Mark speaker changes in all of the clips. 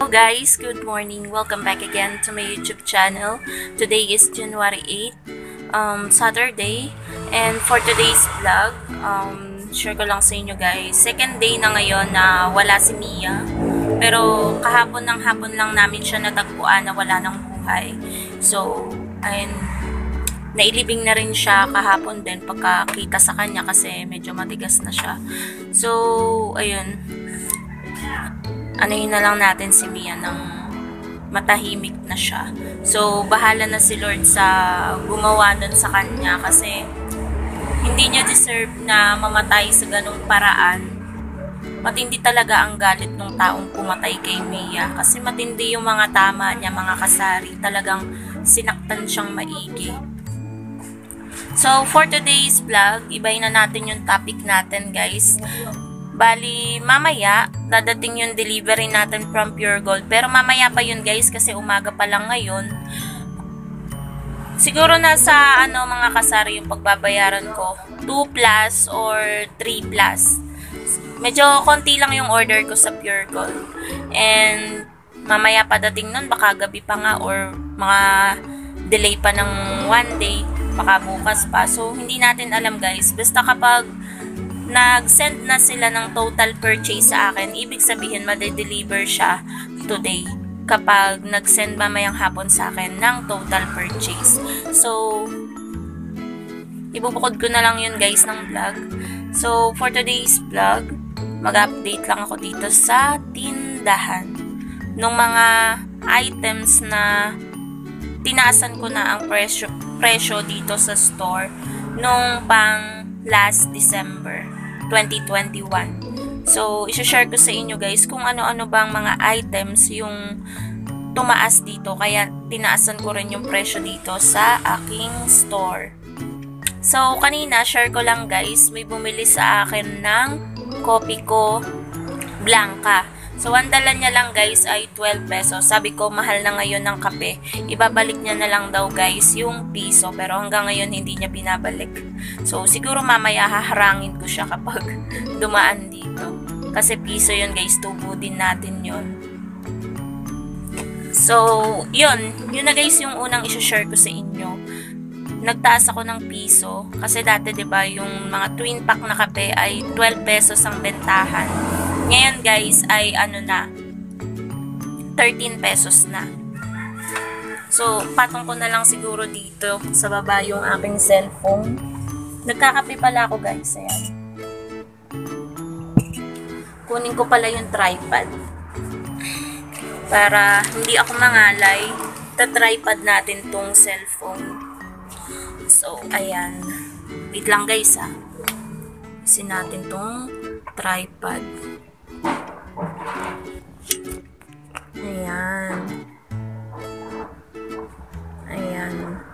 Speaker 1: guys, good morning. Welcome back again to my YouTube channel. Today is January 8, Saturday. And for today's vlog, share ko lang sa inyo guys. Second day na ngayon na wala si Mia. Pero kahapon ng hapon lang namin siya natagpuan na wala ng buhay. So, ayun, nailibing na rin siya kahapon din pagkakita sa kanya kasi medyo matigas na siya. So, ayun, anuhin na lang natin si Mia ng matahimik na siya. So, bahala na si Lord sa gumawa nun sa kanya kasi hindi niya deserve na mamatay sa ganung paraan. Matindi talaga ang galit ng taong pumatay kay Mia kasi matindi yung mga tama niya, mga kasari. Talagang sinaktan siyang maigi. So, for today's vlog, ibahin na natin yung topic natin guys. Bali, mamaya, dadating yung delivery natin from Pure Gold. Pero mamaya pa yun guys, kasi umaga pa lang ngayon. Siguro nasa, mga kasari yung pagbabayaran ko. 2 plus or 3 plus. Medyo konti lang yung order ko sa Pure Gold. And, mamaya pa dating nun, baka gabi pa nga or mga delay pa ng 1 day. Baka bukas pa. So, hindi natin alam guys. Basta kapag nag-send na sila ng total purchase sa akin, ibig sabihin made-deliver siya today kapag nag-send mamayang hapon sa akin ng total purchase. So, ibubukod ko na lang yun guys ng vlog. So, for today's vlog, mag-update lang ako dito sa tindahan ng mga items na tinaasan ko na ang presyo dito sa store nung pang last December 2021. So, isa-share ko sa inyo guys kung ano-ano bang mga items yung tumaas dito. Kaya, tinaasan ko rin yung presyo dito sa aking store. So, kanina, share ko lang guys, may bumili sa akin ng kopi ko Blanca. So, ang dala niya lang guys ay 12 pesos. Sabi ko, mahal na ngayon ng kape. Ibabalik niya na lang daw guys yung piso. Pero hanggang ngayon hindi niya binabalik. So, siguro mamaya haharangin ko siya kapag dumaan dito. Kasi piso yun guys, tubo din natin yun. So, yun. Yun na guys yung unang isi-share ko sa inyo. Nagtaas ako ng piso. Kasi dati diba yung mga twin pack na kape ay 12 pesos ang bentahan. Ngayon guys ay 13 pesos na. So, patong ko na lang siguro dito sa baba yung aking cellphone. Nagkakape pala ako guys. Ayan. Kunin ko pala yung tripod. Para hindi ako mangalay, ta-tripod natin tong cellphone. So, ayan. Wait lang guys ha. Isin natin tong tripod. Ayan. Ayan.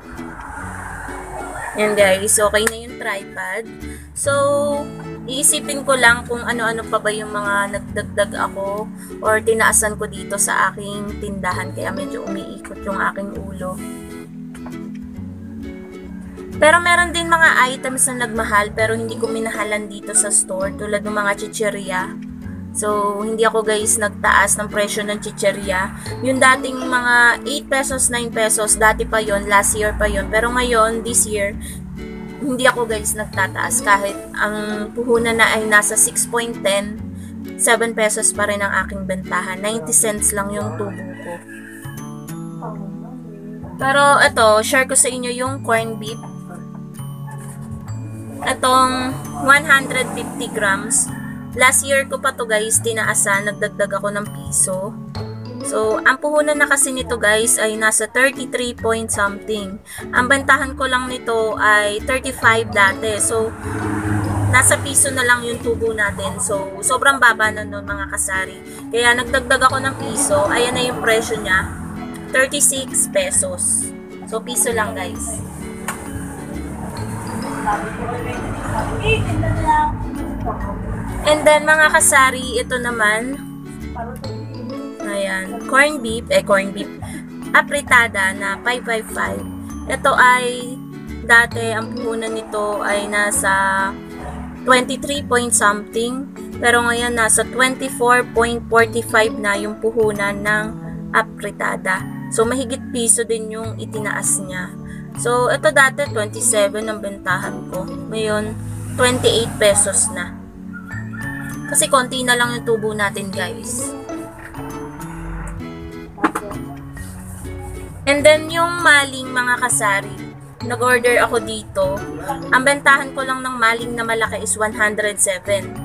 Speaker 1: Ayan guys, okay na yung tripod. So, iisipin ko lang kung ano-ano pa ba yung mga nagdagdag ako or tinaasan ko dito sa aking tindahan. Kaya medyo umiikot yung aking ulo. Pero meron din mga items na nagmahal pero hindi ko minahalan dito sa store tulad ng mga chichirya. So, hindi ako guys nagtaas ng presyo ng chichirya. Yung dating mga 8 pesos, 9 pesos, dati pa yon, last year pa yon. Pero ngayon, this year, hindi ako guys nagtataas kahit ang puhunan na ay nasa 6.10, 7 pesos pa rin ang aking bentahan. 90 cents lang yung tubo ko. Pero ito, share ko sa inyo yung corned beef. Itong 150 grams. Last year ko pa to guys, tinaasan, nagdagdag ako ng piso. So, ang puhunan na kasi nito guys ay nasa 33 point something. Ang bentahan ko lang nito ay 35 dati. So, nasa piso na lang yung tubo natin. So, sobrang baba na nun mga kasari. Kaya nagdagdag ako ng piso. Ayan na yung presyo niya. 36 pesos. So, piso lang guys. And then, mga kasari, ito naman, ayan, corned beef, apritada na 555. Ito ay, dati, ang puhunan nito ay nasa 23 point something. Pero ngayon, nasa 24.45 na yung puhunan ng apritada. So, mahigit piso din yung itinaas niya. So, ito dati 27 ang bentahan ko. Ngayon, 28 pesos na. Kasi konti na lang yung tubo natin, guys. And then, yung maling mga kasari, nag-order ako dito. Ang bentahan ko lang ng maling na malaki is 107.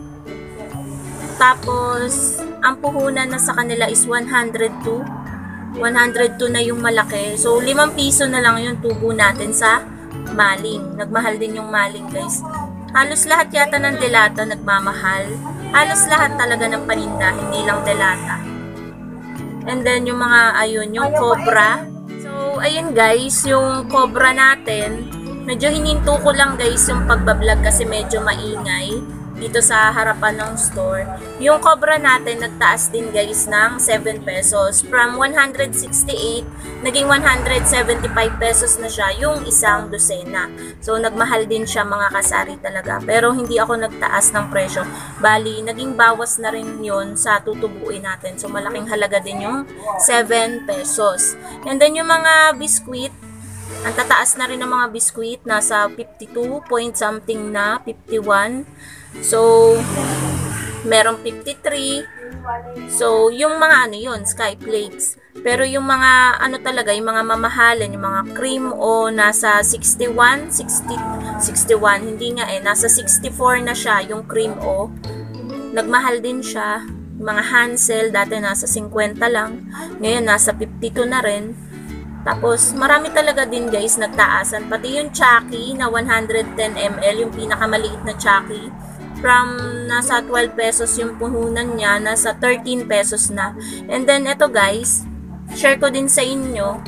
Speaker 1: Tapos, ang puhunan na sa kanila is 102. 102 na yung malaki. So, 5 piso na lang yung tubo natin sa maling. Nagmahal din yung maling, guys. Halos lahat yata ng delata nagmamahal. Halos lahat talaga ng paninda, hindi lang delata. And then, yung mga, ayun, yung cobra. So, ayun guys, yung cobra natin, medyo hininto ko lang guys yung pagbablog kasi medyo maingay dito sa harapan ng store. Yung cobra natin, nagtaas din guys ng 7 pesos. From 168, naging 175 pesos na siya yung isang dosena. So, nagmahal din siya mga kasari talaga. Pero, hindi ako nagtaas ng presyo. Bali, naging bawas na rin yun sa tutubuin natin. So, malaking halaga din yung 7 pesos. And then, yung mga biskuit, ang tataas na rin ng mga biskuit, nasa 52 point something na, 51. So, merong 53. So, yung mga ano yun, sky flakes. Pero yung mga ano talaga, yung mga mamahalin, yung mga cream o nasa 61, 61, hindi nga nasa 64 na siya yung cream o. Nagmahal din siya. Yung mga Hansel, dati nasa 50 lang. Ngayon, nasa 52 na rin. Tapos, marami talaga din guys nagtaasan. Pati yung Chucky na 110 ml, yung pinakamaliit na Chucky. From nasa 12 pesos yung puhunan niya, nasa 13 pesos na. And then, ito guys, share ko din sa inyo.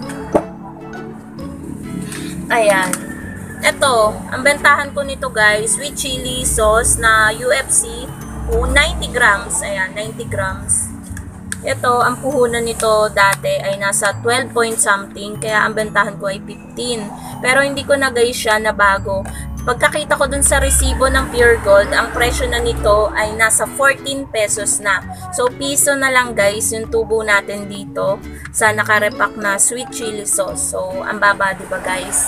Speaker 1: Ayan. Ito, ang bentahan ko nito guys, sweet chili sauce na UFC, 90 grams. Ayan, 90 grams. Ito, ang puhunan nito dati ay nasa 12 point something, kaya ang bentahan ko ay 15. Pero hindi ko na guys siya na bago. Pagkakita ko dun sa resibo ng Pure Gold, ang presyo na nito ay nasa 14 pesos na. So, piso na lang guys yung tubo natin dito sa nakarepack na sweet chili sauce. So, ang baba, diba guys?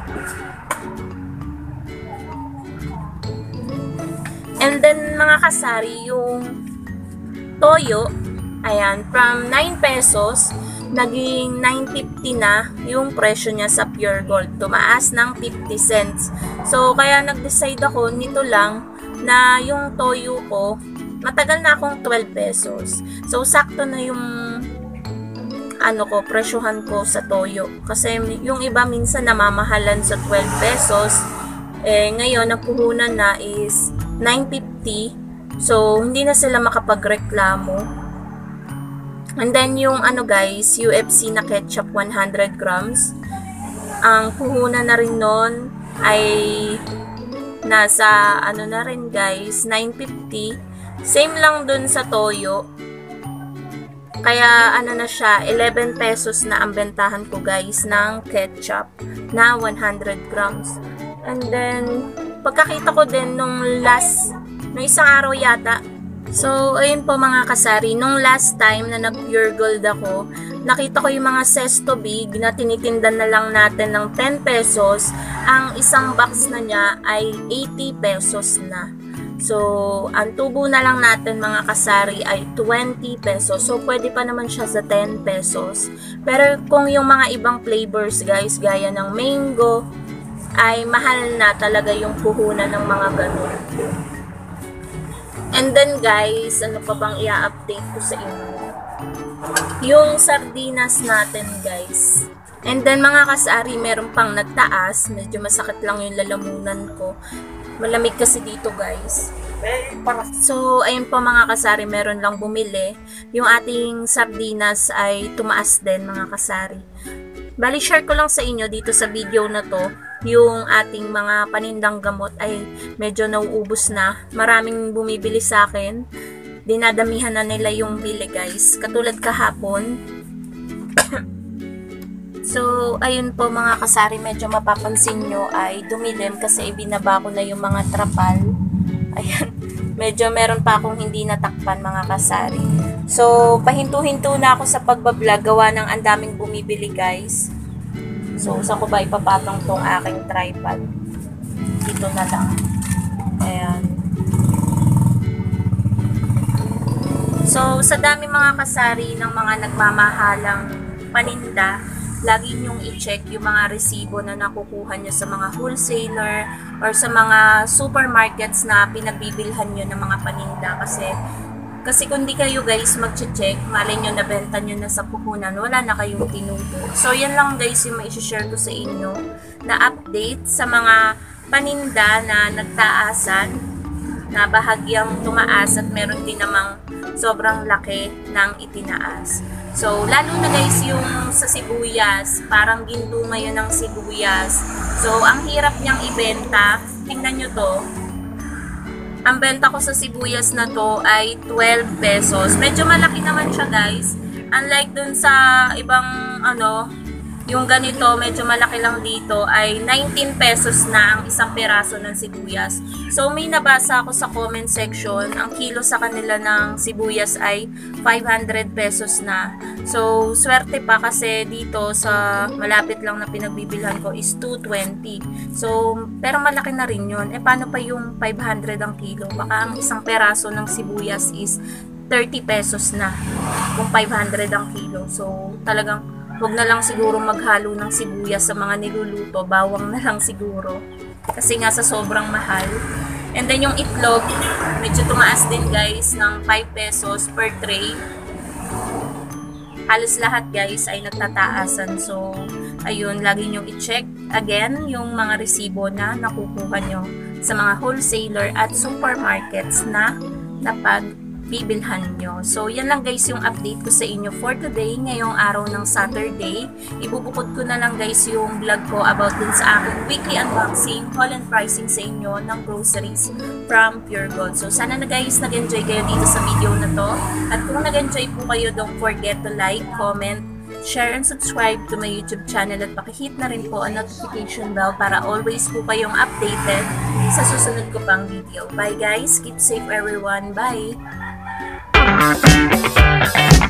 Speaker 1: And then, mga kasari, yung toyo, ayan, from 9 pesos, naging 9.50 na yung presyo niya sa Pure Gold. Tumaas ng 50 cents. So, kaya nag-decide ako nito lang na yung toyo ko, matagal na akong 12 pesos. So, sakto na yung ano ko, presyohan ko sa toyo. Kasi yung iba minsan namamahalan sa 12 pesos. Ngayon, ang puhunan na is 9.50. So, hindi na sila makapagreklamo. And then, yung ano guys, UFC na ketchup 100 grams. Ang puhunan na rin nun ay nasa, ano na rin guys, 9.50. Same lang dun sa toyo. Kaya, ano na siya, 11 pesos na ang bentahan ko guys ng ketchup na 100 grams. And then, pagkakita ko din nung isang araw yata, so, ayun po mga kasari, nung last time na nag-Pure Gold ako, nakita ko yung mga Zesto Big na tinitinda na lang natin ng 10 pesos. Ang isang box na niya ay 80 pesos na. So, ang tubo na lang natin mga kasari ay 20 pesos. So, pwede pa naman siya sa 10 pesos. Pero kung yung mga ibang flavors guys, gaya ng mango, ay mahal na talaga yung puhunan ng mga ganun. And then guys, ano pa bang i-update ko sa inyo? Yung sardinas natin guys. And then mga kasari, meron pang nagtaas. Medyo masakit lang yung lalamunan ko. Malamig kasi dito guys. So, ayun po mga kasari, meron lang bumili. Yung ating sardinas ay tumaas din mga kasari. Bali, share ko lang sa inyo dito sa video na to. Yung ating mga panindang gamot ay medyo nauubos na. Maraming bumibili sa akin. Dinadamihan na nila yung bili guys. Katulad kahapon. So, ayun po mga kasari, medyo mapapansin nyo ay dumilim kasi ibinaba ko na yung mga trapal. Ayan, medyo meron pa akong hindi natakpan mga kasari. So, pahinto-hinto na ako sa pagbablog, gawa ng andaming bumibili guys. So, saan ko ba ipapatong tong aking tripod? Dito na lang. Ayan. So, sa dami mga kasari ng mga nagmamahalang paninda, lagi nyong i-check yung mga resibo na nakukuha nyo sa mga wholesaler or sa mga supermarkets na pinagbibilhan nyo ng mga paninda. Kasi kung di kayo guys mag-check, malay nyo na benta nyo na sa puhunan, wala na kayong tinuto. So, yan lang guys yung mai-share ko sa inyo na update sa mga paninda na nagtaasan, na bahagyang tumaas at meron din namang sobrang laki ng itinaas. So, lalo na guys yung sa sibuyas, parang ginto ngayon ng sibuyas. So, ang hirap niyang ibenta. Tingnan nyo to. Ang benta ko sa sibuyas na to ay 12 pesos. Medyo malaki naman siya guys. Unlike dun sa ibang yung ganito, medyo malaki lang dito, ay 19 pesos na ang isang peraso ng sibuyas. So, may nabasa ako sa comment section, ang kilo sa kanila ng sibuyas ay 500 pesos na. So, swerte pa kasi dito sa malapit lang na pinagbibilhan ko is 220. So, pero malaki na rin yun. Paano pa yung 500 ang kilo? Baka ang isang peraso ng sibuyas is 30 pesos na kung 500 ang kilo. So, talagang huwag na lang siguro maghalo ng sibuyas sa mga niluluto. Bawang na lang siguro. Kasi nga sa sobrang mahal. And then yung itlog, medyo tumaas din guys ng 5 pesos per tray. Halos lahat guys ay nagtataasan. So, ayun, lagi nyo i-check again yung mga resibo na nakukuha nyo sa mga wholesaler at supermarkets na napagbibilhan nyo. So, yan lang guys yung update ko sa inyo for today, ngayong araw ng Saturday. Ibubukod ko na lang guys yung vlog ko about dun sa aking weekly unboxing, haul and pricing sa inyo ng groceries from Pure Gold. So, sana na guys nag-enjoy kayo dito sa video na to. At kung nag-enjoy po kayo, don't forget to like, comment, share, and subscribe to my YouTube channel at pakihit na rin po ang notification bell para always po kayong updated sa susunod ko pang video. Bye guys! Keep safe everyone! Bye!